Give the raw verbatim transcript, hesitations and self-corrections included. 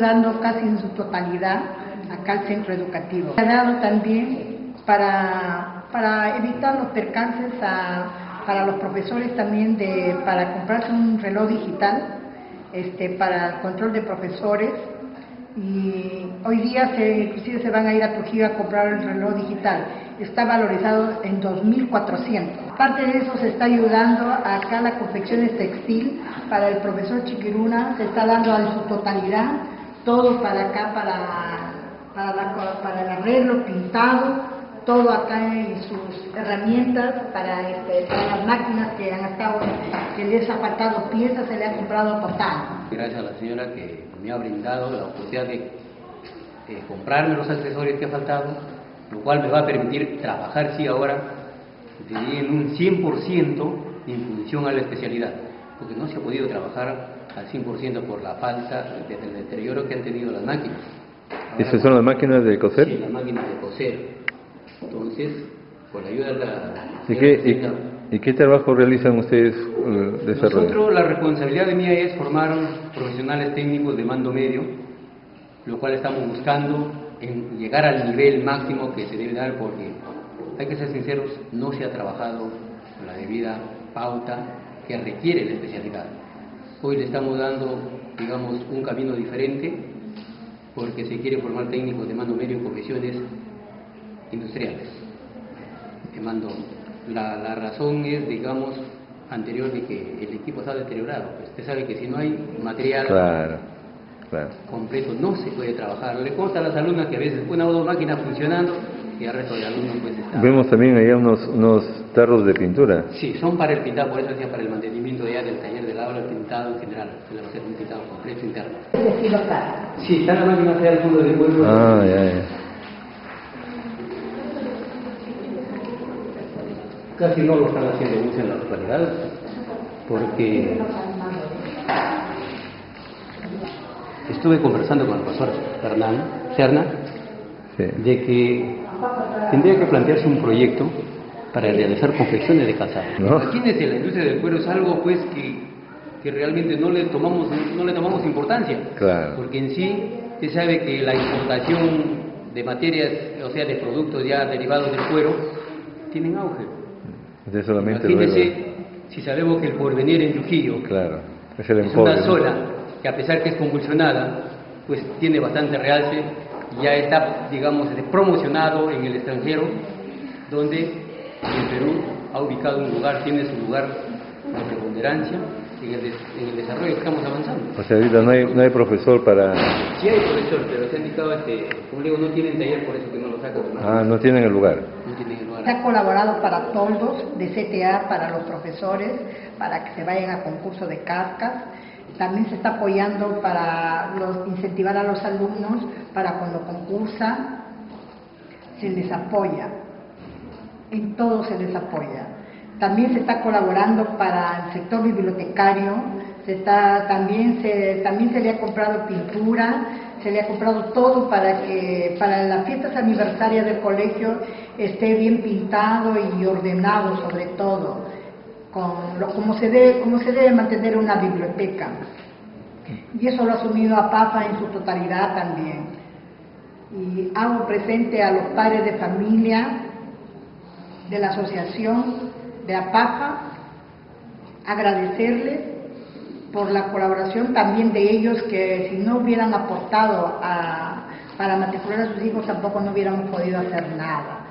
ayudando casi en su totalidad acá al centro educativo. Ha dado también para, para evitar los percances a, para los profesores también de, para comprarse un reloj digital este, para el control de profesores. Y hoy día se, inclusive se van a ir a Trujillo a comprar el reloj digital. Está valorizado en dos mil cuatrocientos. Aparte de eso se está ayudando acá la confección de textil para el profesor Chiquiruna, se está dando en su totalidad todo para acá, para, para, la, para el arreglo, pintado, todo acá en sus herramientas, para, este, para las máquinas que han estado, que les ha faltado piezas, se le ha comprado total. Gracias a la señora que me ha brindado la oportunidad de, de comprarme los accesorios que ha faltado, lo cual me va a permitir trabajar, sí, ahora en un cien por ciento en función a la especialidad, porque no se ha podido trabajar al cien por ciento por la falta del deterioro que han tenido las máquinas. Ahora, ¿esas son las máquinas de coser? Sí, las máquinas de coser. Entonces, con la ayuda de la... ¿Y qué, y, ¿y qué trabajo realizan ustedes uh, desarrollan? Nosotros, la responsabilidad de mía es formar profesionales técnicos de mando medio, lo cual estamos buscando en llegar al nivel máximo que se debe dar, porque hay que ser sinceros, no se ha trabajado con la debida pauta que requiere la especialidad. Hoy le estamos dando, digamos, un camino diferente, porque se quiere formar técnicos de mando medio en profesiones industriales. De mando. La, la razón es, digamos, anterior de que el equipo está deteriorado. Pues usted sabe que si no hay material claro, claro. completo no se puede trabajar. Le consta a las alumnas que a veces una o dos máquinas funcionando y al resto de alumnos pues está... Vemos también allá unos, unos tarros de pintura. Sí, son para el pintado, por eso decía, para el mantenimiento ya del taller del aula, el pintado en general. Se le va a hacer un pintado completo interno. Sí, está la máquina allá al fondo del pueblo. Ah, ya, ya. Casi no lo están haciendo mucho en la actualidad, porque estuve conversando con el profesor Hernán Serna, sí, de que tendría que plantearse un proyecto para realizar confecciones de calzado. ¿No? Imagínense, la industria del cuero es algo pues que, que realmente no le tomamos no le tomamos importancia, claro, porque en sí se sabe que la importación de materias, o sea, de productos ya derivados del cuero, tienen auge. De solamente Imagínense, luego... si sabemos que el Porvenir en Trujillo, claro, es, el es una zona que a pesar que es convulsionada, pues tiene bastante realce, ya está, digamos, promocionado en el extranjero, donde el Perú ha ubicado un lugar, tiene su lugar de preponderancia en el, des, en el desarrollo que estamos avanzando. O sea, ahorita no hay, no hay profesor para... Sí hay profesor, pero se ha indicado, este, como digo, no tienen taller, por eso que no lo sacan. Ah, no tienen el lugar. No tienen el lugar. Se ha colaborado para toldos de C T A para los profesores, para que se vayan a concurso de cascas. También se está apoyando para los, incentivar a los alumnos para cuando concursan, se les apoya. En todo se les apoya. También se está colaborando para el sector bibliotecario, se está, también, se, también se le ha comprado pintura, se le ha comprado todo para que para las fiestas aniversarias del colegio esté bien pintado y ordenado, sobre todo, con lo, como, se debe, como se debe mantener una biblioteca. Y eso lo ha asumido APAFA en su totalidad también. Y hago presente a los padres de familia de la asociación de APAFA, agradecerles por la colaboración también de ellos, que si no hubieran aportado a, para matricular a sus hijos tampoco no hubiéramos podido hacer nada.